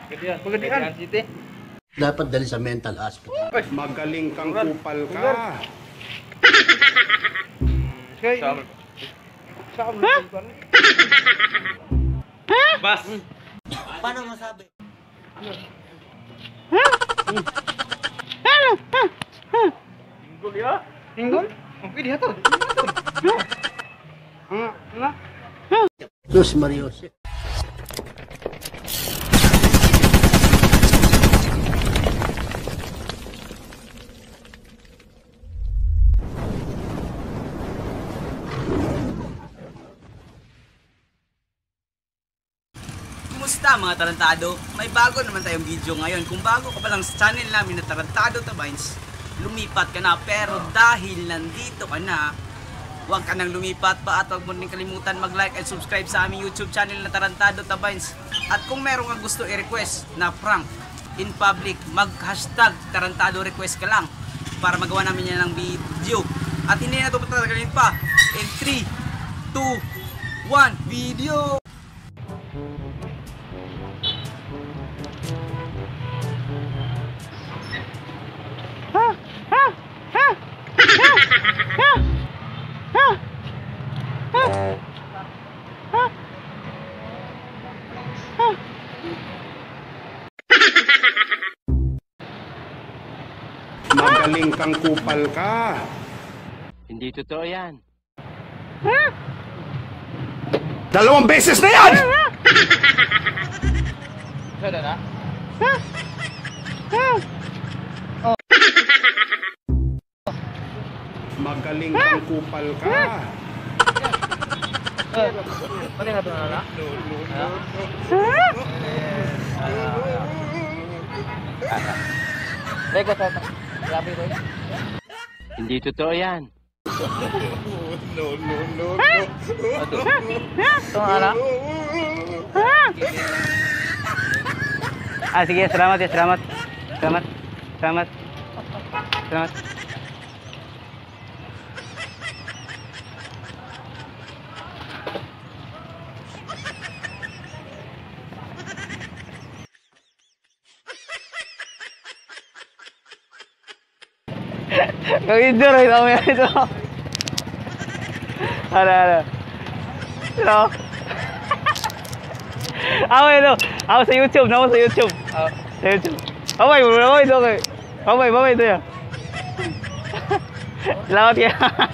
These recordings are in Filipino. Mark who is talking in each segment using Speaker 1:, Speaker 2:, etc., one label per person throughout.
Speaker 1: Pagadian City.
Speaker 2: Dapat dali sa mental hospital.
Speaker 3: Magaling kang kupal ka.
Speaker 1: Bas.
Speaker 2: Paano masabi?
Speaker 1: Hinggol ya? Hinggol? Okay, diha to. Nga.
Speaker 2: Diyos Marios.
Speaker 4: Kumusta mga tarantado? May bago naman tayong video ngayon. Kung bago ka pa lang sa channel namin na Tarantado Tabines, lumipat ka na. Pero dahil nandito ka na, huwag ka nang lumipat pa at huwag mo rin kalimutan mag-like and subscribe sa aming YouTube channel na Tarantado Tabines. At kung meron kang gusto i-request na prank in public, mag-hashtag Tarantado request ka lang para magawa namin yan ng video. At hindi na ito patatagalin pa. In 3, 2, 1, video!
Speaker 3: Magaling kang kupal ka.
Speaker 5: Hindi totoo yan.
Speaker 3: 2 beses na yan!
Speaker 1: Sada na?
Speaker 3: Magaling kang kupal ka.
Speaker 1: Ano nga ito na? Lego sa grabe ito.
Speaker 5: Hindi totoo yan.
Speaker 1: Ito nga na? Sige, salamat ya, salamat. Salamat. Gawin dito rin ako yan ito. Ano? Ako sa YouTube. Sa YouTube. Babay ito kayo. Babay ito yan. Salamat kaya.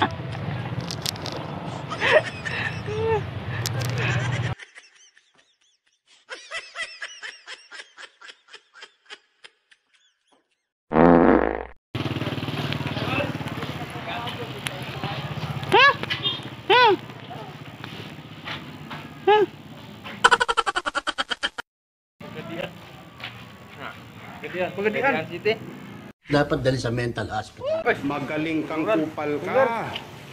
Speaker 1: Pagadian City.
Speaker 2: Dapat dali sa mental hospital.
Speaker 3: Magaling kang kupal ka.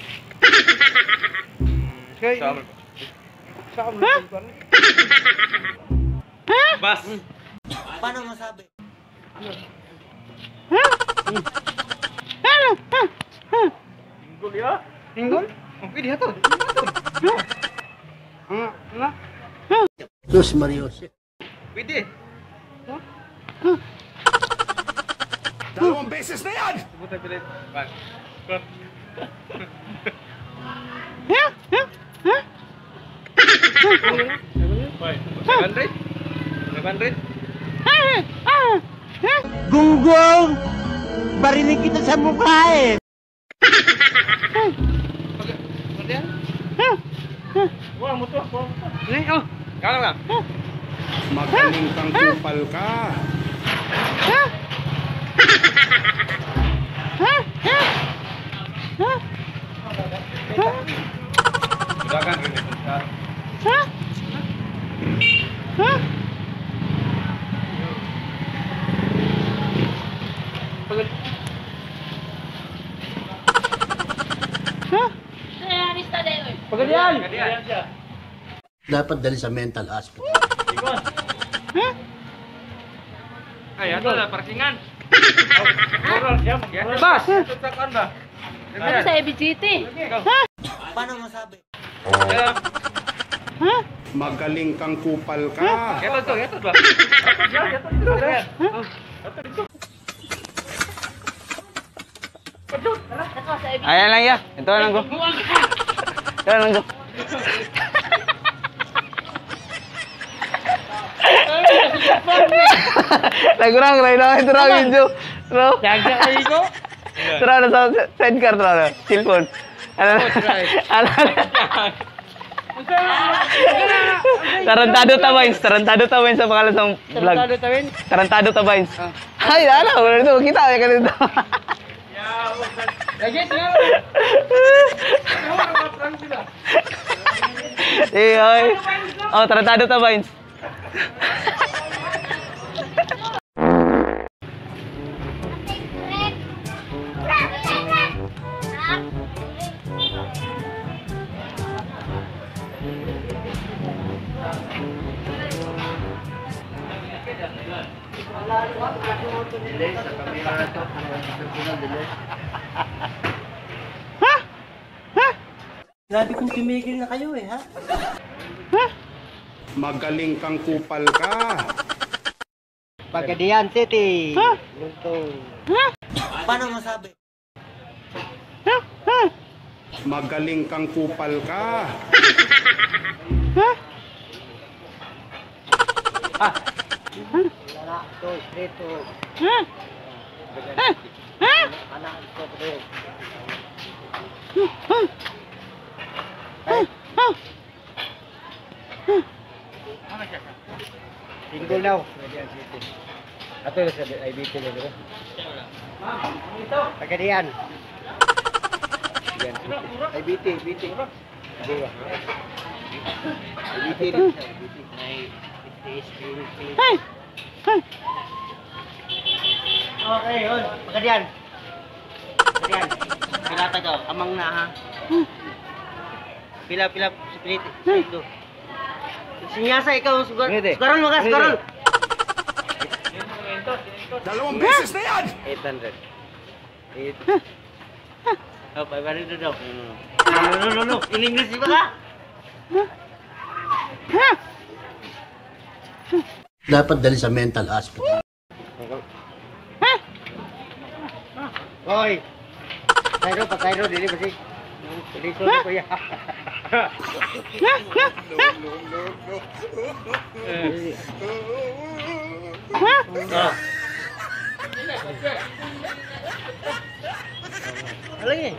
Speaker 1: Bas.
Speaker 2: Paano masabi?
Speaker 1: Hinggol ya? Hinggol? Okay, diha to. Nga.
Speaker 2: Diyos Marios.
Speaker 1: Pwede.
Speaker 3: 2 beses na yan!
Speaker 1: Buta pilit. Bag. Cut. Bye. 700?
Speaker 2: Gunggong! Barinig kita sa mukha eh!
Speaker 1: Pagadian? Wah, muto. Ini, Kalah ka?
Speaker 3: Magaling kang kupal ka.
Speaker 1: Silakan ini. Pagadian.
Speaker 2: Dapat dali sa mental hospital.
Speaker 1: Ay, ato na parkingan. Bas. Tutsakan ba?
Speaker 6: Ano sa ABGT?
Speaker 2: Paano masabi?
Speaker 3: Magaling kang kupal ka.
Speaker 1: Ayan lang ya. Ito lang ko. Ito lang ko. Nagurang rin na ito na video. Bro.
Speaker 2: Jaga kayo ko.
Speaker 1: Tara na sa sidecar tara na. Cellphone. Ano? Tarantado Tabines. Tarantado Tabines sa pangalan sa vlog. Tarantado Tabines. Ay, ano? Wala dito. Kita ka dito. Eh, ay. Oh, Tarantado Tabines.
Speaker 2: Grabe kung tumigil na kayo eh, ha?
Speaker 3: Magaling kang kupal ka.
Speaker 2: Pagkadiyan City. Luntong. Paano masabi?
Speaker 3: Magaling kang kupal ka.
Speaker 2: Anak to, dito. Anak to, dito. Single daw. Ato sa IBT na dito. Pagkadiyan. IBT. IBT rin. Okay, yun. Pagkadiyan. Pagkadiyan. Pila tayo. Amang na ha. Pila spirit. Ito. Sinyasa ikaw sugaran mo ka, sugaran.
Speaker 3: 2 beses na yan!
Speaker 2: 800. Oh, 500 daw. No. In English ba ka?
Speaker 6: Dapat dali sa mental hospital.
Speaker 2: Hoy. Pasayro, dili ba si? Dito ko ya. Lagi.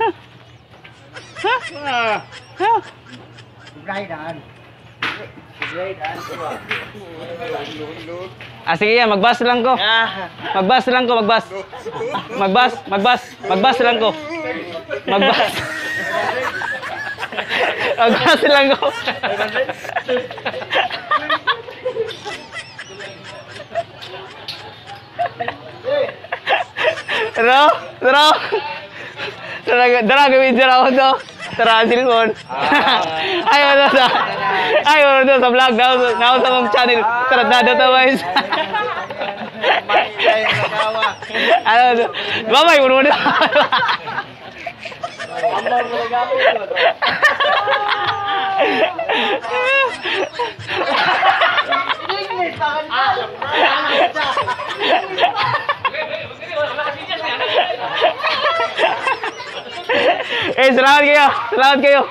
Speaker 2: Bridan.
Speaker 1: Ah, sige yan. Magbas lang ko. Magbas lang ko. Magbas lang ko. Magbas lang ko. Tara, gawin siya ako to. Tara, cellphone. Ayaw na sa vlog. Now sa mong channel. Tarantado Tabines. Ano, babay mo muna. Salamat kayo.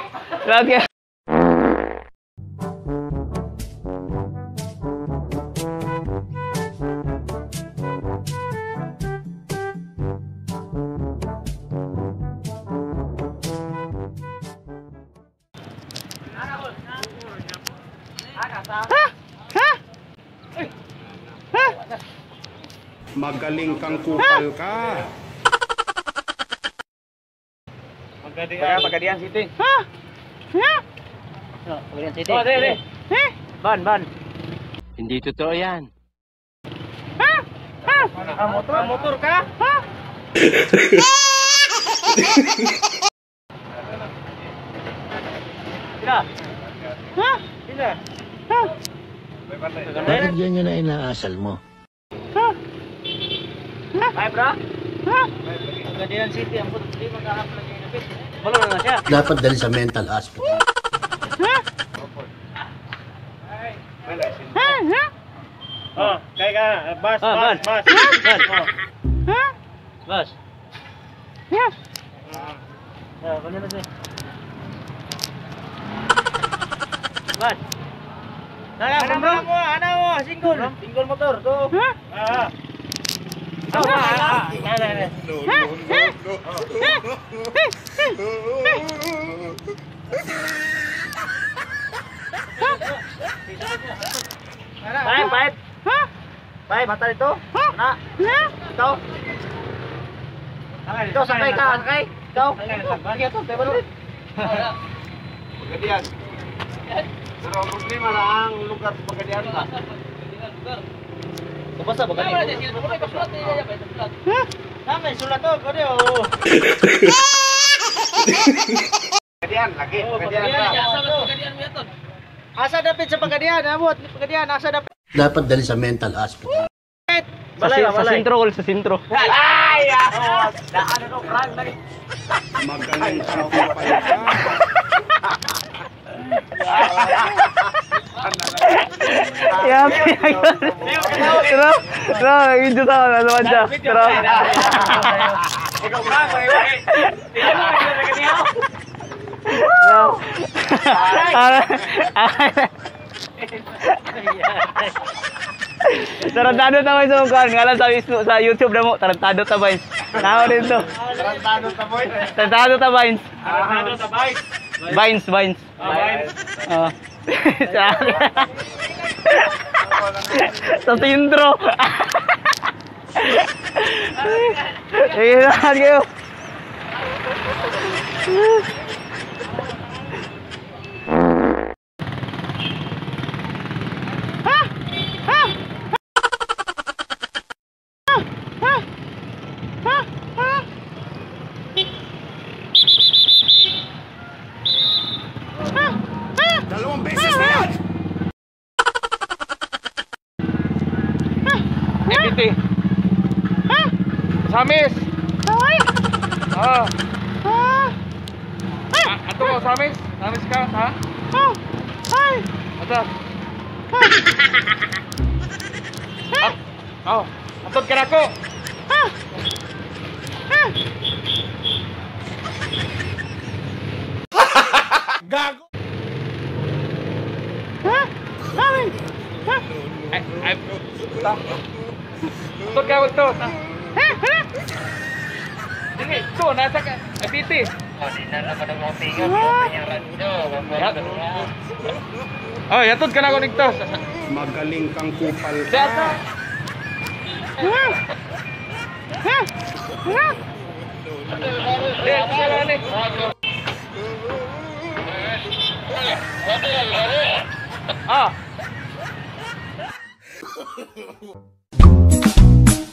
Speaker 3: Magaling kang kupal ka.
Speaker 1: Pagkadiyan City.
Speaker 2: Pagkadiyan City. Oh, dali. Ban.
Speaker 5: Hindi totoo yan.
Speaker 2: Motor ka? Sila.
Speaker 6: Bakit ganyan na inaasal mo?
Speaker 2: Ay, bro. Pagkadiyan City, ang puto. Hindi magkakap lagi napit. Balo na siya.
Speaker 6: Dapat dali sa mental hospital.
Speaker 2: Oh, kaya ka. Bas. Bas. Kanina siya. Bas. Ano mo? Single motor. To. Five, mata dito. Na. Ikaw. Ikaw, sakay ka. Ikaw. Sige, ito. Tayo ulit.
Speaker 3: Pagkadiyan. Pero ang problema na ang lugar sa pagkadiyan ka.
Speaker 2: Kapasa ba kanina? May sulat to. Kode oh.
Speaker 3: Pagkadiyan, lagi. Pagkadiyan ka.
Speaker 2: Asa dapit sa Pagadian, abot. Pagadian, asa dapit.
Speaker 6: Dapat dali sa mental hospital.
Speaker 1: Sa sintro, Col, sa sintro.
Speaker 3: Magaling kang kupal ka.
Speaker 1: Yan. Pero, video sa ako, naman siya. Pero, tarantado naman sa mukhaan. Ngalan sa YouTube na mo, tarantado tabayin. Tao rin to. Tarantado tabayin. Vines. Sa intro. Hirahan kayo.
Speaker 3: Dalawang beses na yan!
Speaker 1: FPT. Samis. Ato ko Samis. Samis ka, ha? Ato. Atot ka na ko.
Speaker 3: Gago!
Speaker 1: Atot ka, wag to. Sige, to, nasa ka. FPT. Oh, yatot ka na ko nito.
Speaker 3: Magaling kang kupal ka.
Speaker 1: Data. Ah.